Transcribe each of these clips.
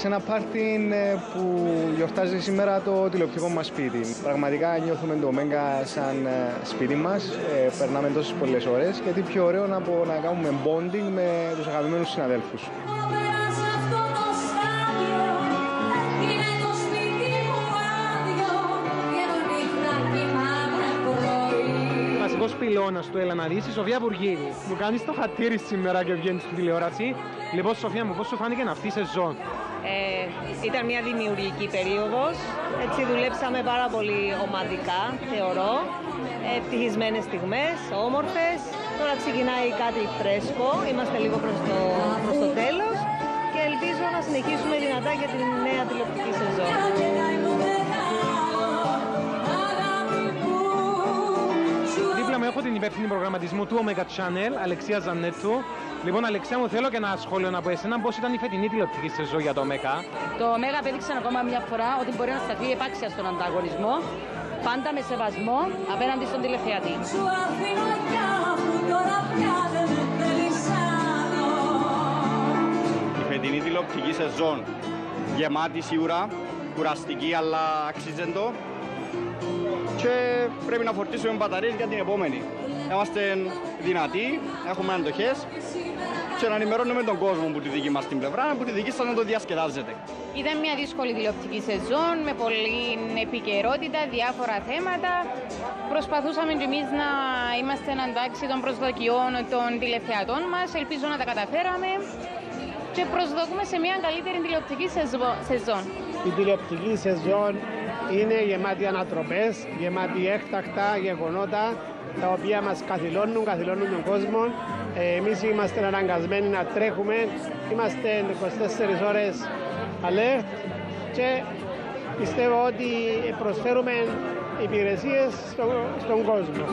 σε ένα πάρτι που γιορτάζει σήμερα το τηλεοπτικό μας σπίτι. Πραγματικά νιώθουμε το Omega σαν σπίτι μας, περνάμε τόσες πολλές ώρες και τι πιο ωραίο να κάνουμε bonding με τους αγαπημένους συναδέλφους. Βασικός πυλώνας του Έλα να δεις, η Σοφία Βουργίδη. Μου κάνεις το χατήρι σήμερα και βγαίνεις στην τηλεόραση. Λοιπόν, Σοφία μου, πώς σου φάνηκε αυτή η σεζόν? Ήταν μια δημιουργική περίοδος. Έτσι δουλέψαμε πάρα πολύ ομαδικά, θεωρώ. Ευτυχισμένες στιγμές, όμορφες. Τώρα ξεκινάει κάτι φρέσκο. Είμαστε λίγο προς το τέλος. Και ελπίζω να συνεχίσουμε δυνατά για την νέα τηλεοπτική σεζόν. Έχω την υπεύθυνη προγραμματισμού του Omega Channel, Αλεξία Ζανέτου. Λοιπόν, Αλεξία μου, θέλω και ένα σχόλιο από εσένα. Πώς ήταν η φετινή τηλεοπτική σεζόν για το Omega? Το Omega απέδειξε ακόμα μια φορά ότι μπορεί να σταθεί επάξια στον ανταγωνισμό, πάντα με σεβασμό απέναντι στον τηλεθεατή. Η φετινή τηλεοπτική σεζόν γεμάτη σίγουρα, κουραστική αλλά αξίζεντο. Και πρέπει να φορτίσουμε μπαταρίες για την επόμενη. Είμαστε δυνατοί, έχουμε αντοχές και να ενημερώνουμε τον κόσμο από τη δική μας την πλευρά, από τη δική σας να το διασκεδάζετε. Ήταν μια δύσκολη τηλεοπτική σεζόν με πολλή επικαιρότητα, διάφορα θέματα. Προσπαθούσαμε και εμείς να είμαστε εντάξει των προσδοκιών των τηλεθεατών μας. Ελπίζω να τα καταφέραμε και προσδοκούμε σε μια καλύτερη τηλεοπτική σεζόν. Η τηλεοπτική σεζόν είναι γεμάτη ανατροπές, γεμάτη έκτακτα γεγονότα τα οποία μας καθυλώνουν τον κόσμο. Εμείς είμαστε αναγκασμένοι να τρέχουμε, είμαστε 24 ώρες alert και πιστεύω ότι προσφέρουμε υπηρεσίες στον κόσμο.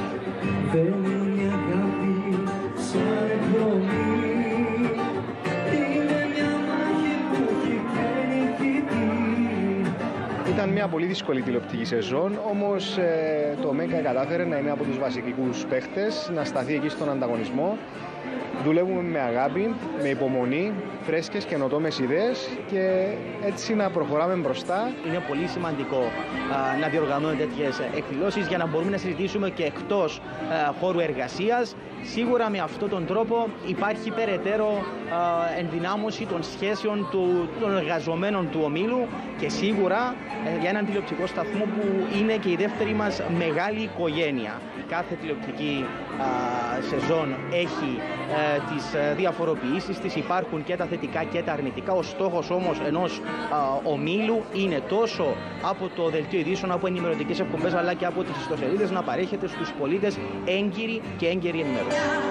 Ήταν μια πολύ δύσκολη τηλεοπτική σεζόν, όμως το Omega κατάφερε να είναι από τους βασικούς παίχτες, να σταθεί εκεί στον ανταγωνισμό. Δουλεύουμε με αγάπη, με υπομονή, φρέσκες καινοτόμες ιδέες και έτσι να προχωράμε μπροστά. Είναι πολύ σημαντικό να διοργανώνουμε τέτοιες εκδηλώσεις για να μπορούμε να συζητήσουμε και εκτός χώρου εργασίας. Σίγουρα με αυτόν τον τρόπο υπάρχει περαιτέρω ενδυνάμωση των σχέσεων των εργαζομένων του ομίλου και σίγουρα για έναν τηλεοπτικό σταθμό που είναι και η δεύτερη μας μεγάλη οικογένεια. Κάθε τηλεοπτική σεζόν έχει τις διαφοροποιήσεις της, υπάρχουν και τα θετικά και τα αρνητικά. Ο στόχος όμως ενός ομίλου είναι τόσο από το δελτίο ειδήσεων, από ενημερωτικές εκπομπές αλλά και από τις ιστοσελίδες να παρέχεται στους πολίτες έγκυρη και έγκαιρη ενημέρωση.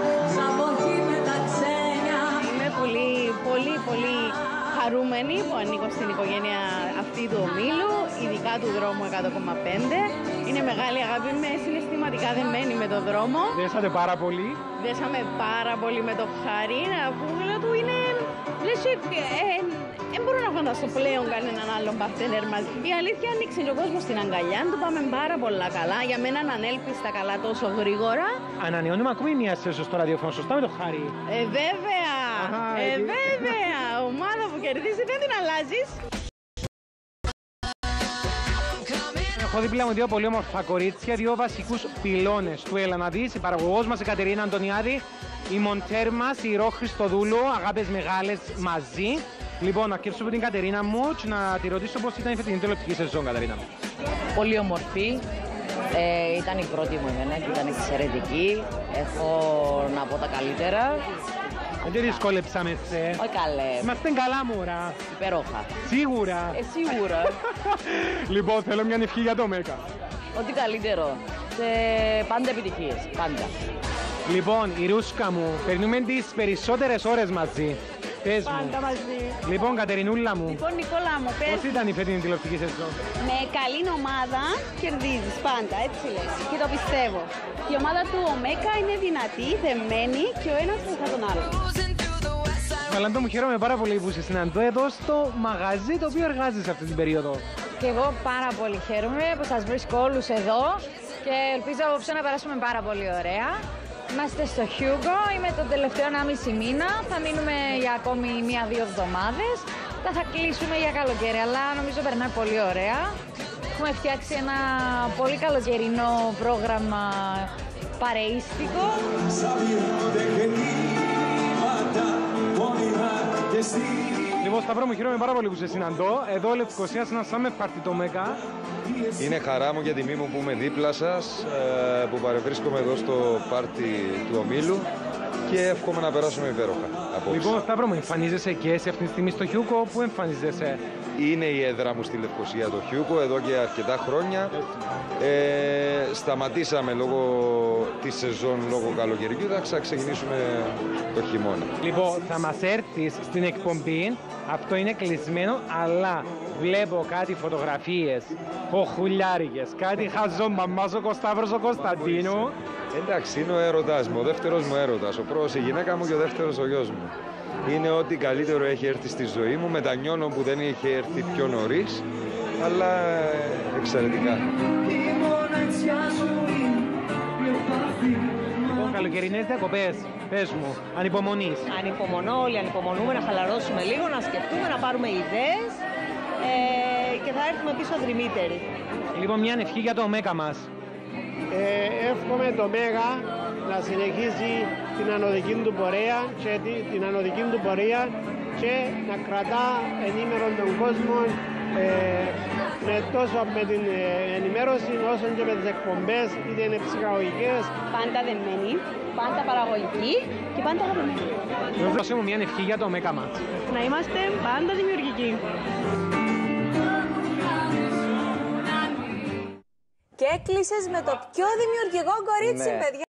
Είμαι πολύ χαρούμενη που ανήκω στην οικογένεια αυτή του ομίλου, ειδικά του δρόμου 100,5. Είναι μεγάλη αγάπη, είμαι συναισθηματικά δεμένη με τον δρόμο. Δέσατε πάρα πολύ. Δέσαμε πάρα πολύ με το Χάρη, που του είναι... Δεν μπορώ να φανταστώ πλέον κανέναν άλλον παρτενέρ μας. Η αλήθεια ανοίξει και ο κόσμος στην αγκαλιά του, πάμε πάρα πολλά καλά. Για μένα ανέλπιστα καλά τόσο γρήγορα. Ανανεώνουμε ακόμη μια σεζόν στο ραδιόφωνο, σωστά με το Χάρη? Βέβαια, βέβαια. Ομάδα που κερδίζει δεν την αλλάζεις. Έχω δίπλα μου δύο πολύ όμορφα κορίτσια, δύο βασικούς πυλώνες του Έλα να δεις. Η παραγωγός μας, η Κατερίνα Αντωνιάδη, η μοντέρ μας, η Ρο Χριστοδούλου, αγάπες μεγάλες μαζί. Λοιπόν, να αρκέψω από την Κατερίνα μου και να τη ρωτήσω πώς ήταν η φετινή τηλεοπτική σεζόν, Κατερίνα μου. Πολύ ομορφή. Ήταν η πρώτη μου εμένα και ήταν εξαιρετική. Έχω να πω τα καλύτερα. Δεν δυσκόλεψαμε, Όχι καλέ. Είμαστε καλά, μωρά. Υπέροχα. Σίγουρα. Σίγουρα. Λοιπόν, θέλω μια ευχή για το Omega. Ό,τι καλύτερο. Και πάντα επιτυχίες. Πάντα. Λοιπόν, η Ρούσκα μου, περνούμε τις περισσότερες ώρες μαζί. Πες μου. Πάντα μαζί. Λοιπόν, Κατερινούλα μου. Λοιπόν, Νικόλα μου, πες. Πώς ήταν η φετινή τηλεοπτική σεζόν? Με καλή ομάδα κερδίζεις πάντα, έτσι λες. Και το πιστεύω. Η ομάδα του Omega είναι δυνατή, δεμένη και ο ένας βοηθά τον άλλο. Βαλαντό μου, χαίρομαι πάρα πολύ που σε συναντώ εδώ στο μαγαζί το οποίο εργάζεσαι αυτή την περίοδο. Και εγώ πάρα πολύ χαίρομαι που σας βρίσκω όλους εδώ και ελπίζω απόψε να περάσουμε πάρα πολύ ωραία. Είμαστε στο Hugo, είμαι τον τελευταίο 1,5 μήνα, θα μείνουμε για ακόμη 1-2 εβδομάδες. Θα κλείσουμε για καλοκαίρι, αλλά νομίζω περνάει πολύ ωραία. Έχουμε φτιάξει ένα πολύ καλοκαιρινό πρόγραμμα παρεΐστικο. Λοιπόν, Σταύρο μου, χαίρομαι πάρα πολύ που σε συναντώ. Εδώ, Λευκοσία, σε ένα summer party το ΜΕΚΑ. Είναι χαρά μου και τιμή μου που είμαι δίπλα σας, που παρευρίσκομαι εδώ στο πάρτι του ομίλου και εύχομαι να περάσουμε υπέροχα απόψε. Λοιπόν, Σταύρο μου, εμφανίζεσαι και σε αυτή τη στιγμή στο Χιούκο, πού εμφανίζεσαι? Είναι η έδρα μου στη Λευκοσία το Χιούκο εδώ και αρκετά χρόνια. Σταματήσαμε λόγω της σεζόν, λόγω καλοκαιριού, θα ξεκινήσουμε το χειμώνα. Λοιπόν, θα μας έρθεις στην εκπομπή, αυτό είναι κλεισμένο, αλλά βλέπω κάτι φωτογραφίες, οχουλιάρικες, κάτι χαζό μαμάς ο Κωσταύρος ο Κωνσταντίνου. Εντάξει, είναι ο έρωτας μου, ο δεύτερος μου έρωτας, ο πρώτος η γυναίκα μου και ο δεύτερος ο γιος μου. Είναι ό,τι καλύτερο έχει έρθει στη ζωή μου, μετανιώνω που δεν είχε έρθει πιο νωρίς, αλλά εξαιρετικά. Λοιπόν, καλοκαιρινές διακοπές, πες μου, ανυπομονείς? Ανυπομονώ, όλοι ανυπομονούμε να χαλαρώσουμε λίγο, να σκεφτούμε, να πάρουμε ιδέες και θα έρθουμε πίσω δρυμύτεροι. Λοιπόν, μια ευχή για το ΜΕΚΑ μας. Εύχομαι το ΜΕΓΑ να συνεχίσει την ανωδική του πορεία και να κρατά ενήμερον τον κόσμο τόσο με την ενημέρωση όσο και με τις εκπομπές, είτε είναι ψυχαγωγικές. Πάντα δεμένη, πάντα παραγωγική και πάντα αγαπημένη. Δώσε μου μια ευχή για το ΜΕΚΑ μας. Να είμαστε πάντα δημιουργικοί. Και έκλεισες με το πιο δημιουργικό κορίτσι, παιδιά.